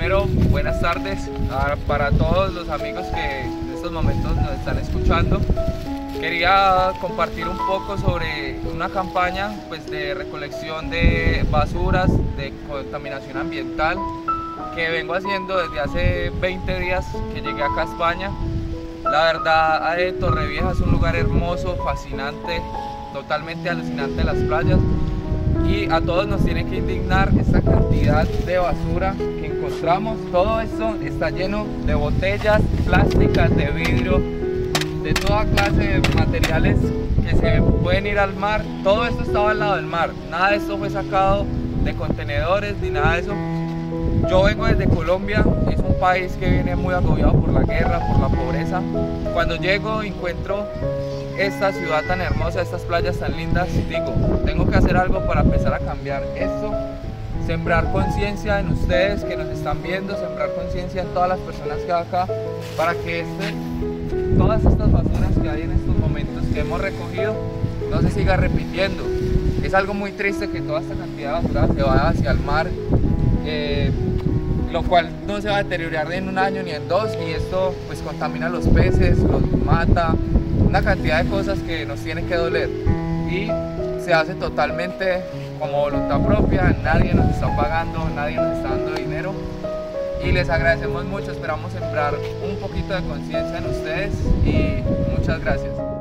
Primero, buenas tardes para todos los amigos que en estos momentos nos están escuchando. Quería compartir un poco sobre una campaña de recolección de basuras, de contaminación ambiental, que vengo haciendo desde hace 20 días que llegué acá a España. La verdad, Torrevieja es un lugar hermoso, fascinante, totalmente alucinante las playas, y a todos nos tiene que indignar esta cantidad de basura que encontramos. Todo esto está lleno de botellas plásticas, de vidrio, de toda clase de materiales que se pueden ir al mar. Todo esto estaba al lado del mar, nada de esto fue sacado de contenedores ni nada de eso. Yo vengo desde Colombia, es un país que viene muy agobiado por la guerra, por la pobreza. Cuando llego encuentro esta ciudad tan hermosa, estas playas tan lindas, digo, tengo que hacer algo para empezar a cambiar esto, sembrar conciencia en ustedes que nos están viendo, sembrar conciencia en todas las personas que hay acá, para que todas estas basuras que hay en estos momentos que hemos recogido no se siga repitiendo. Es algo muy triste que toda esta cantidad de basura se vaya hacia el mar, lo cual no se va a deteriorar en un año ni en dos, y esto pues contamina los peces, los mata, una cantidad de cosas que nos tiene que doler, y se hace totalmente como voluntad propia. Nadie nos está pagando, nadie nos está dando dinero, y les agradecemos mucho. Esperamos sembrar un poquito de conciencia en ustedes y muchas gracias.